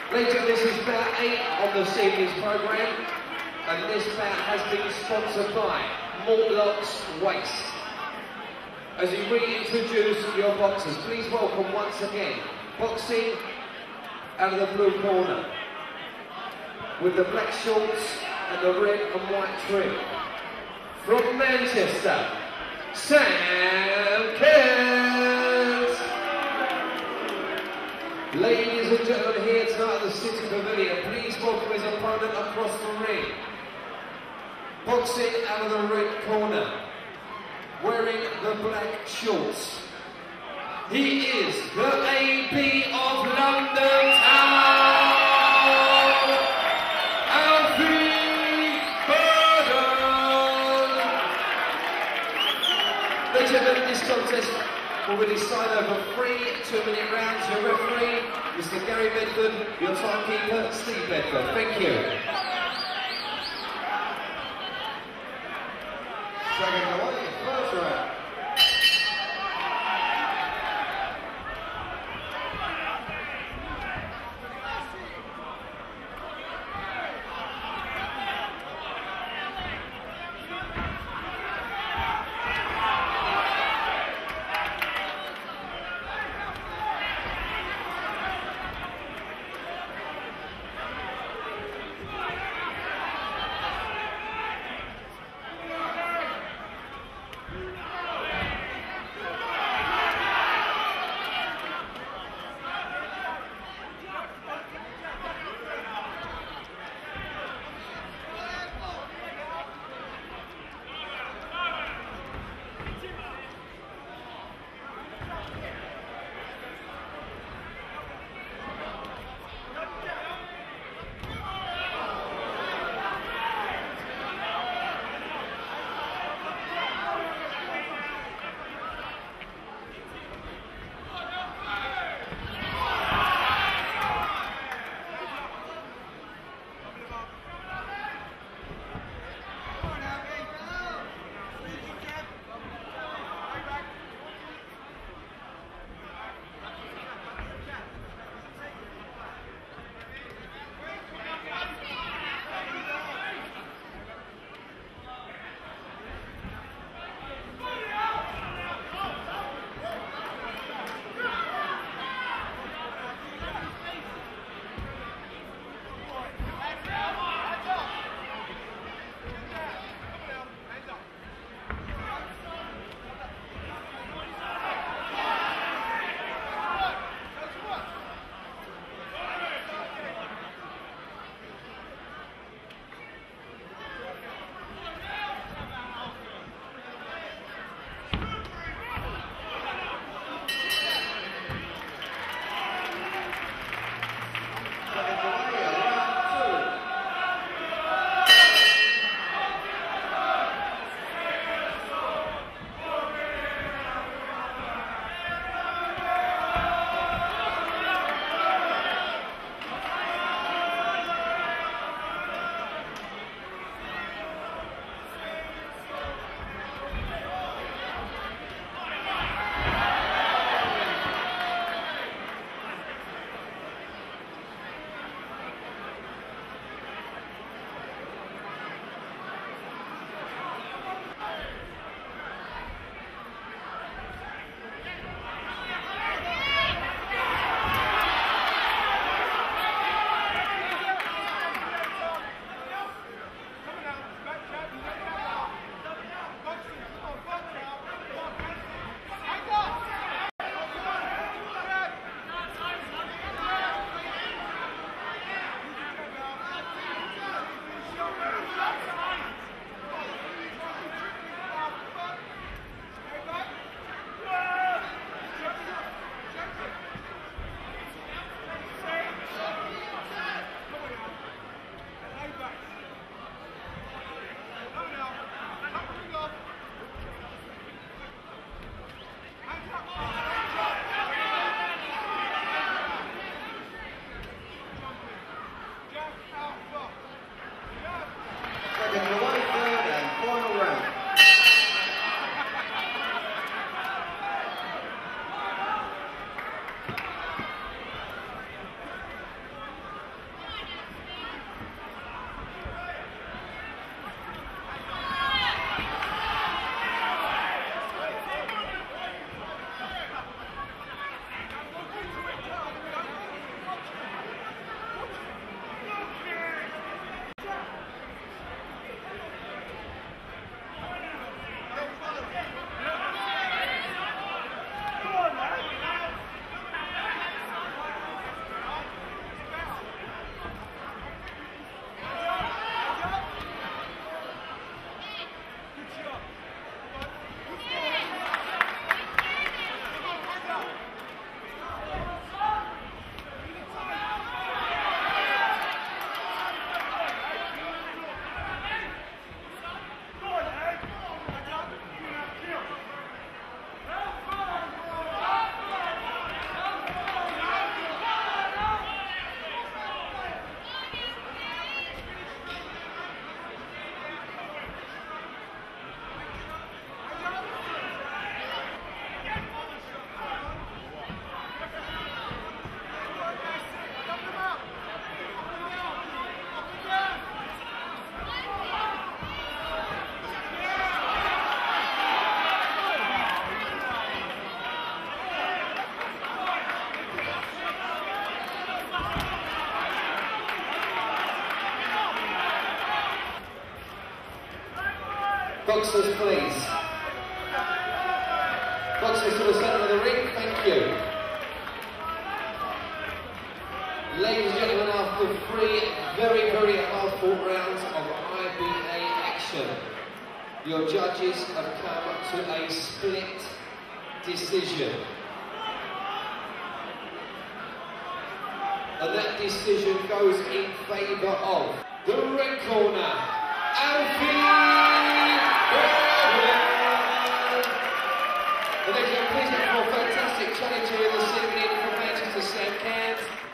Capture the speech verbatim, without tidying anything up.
Later, this is bout eight on this evening's programme, and this bout has been sponsored by Mortlocks Waste. As you reintroduce your boxers, please welcome once again, boxing out of the blue corner, with the black shorts and the red and white trim. From Manchester, Sam Cairns. Ladies and gentlemen, here tonight at the City Pavilion, please welcome his opponent across the ring. Boxing out of the red corner, wearing the black shorts. He is the A B of London Town, Alfie. Ladies and gentlemen, this contest will be decided over three two-minute rounds. Your referee, Mister Gary Bedford, your timekeeper, Steve Bedford. Thank you. Second away, first round. boxers, please. Boxers to the centre of the ring, thank you. Ladies and gentlemen, after three very, very hard-fought rounds of I B A action, your judges have come to a split decision. And that decision goes in favour of the red corner, Alfie! And then you please look for a fantastic challenger this evening from Manchester, Cairns.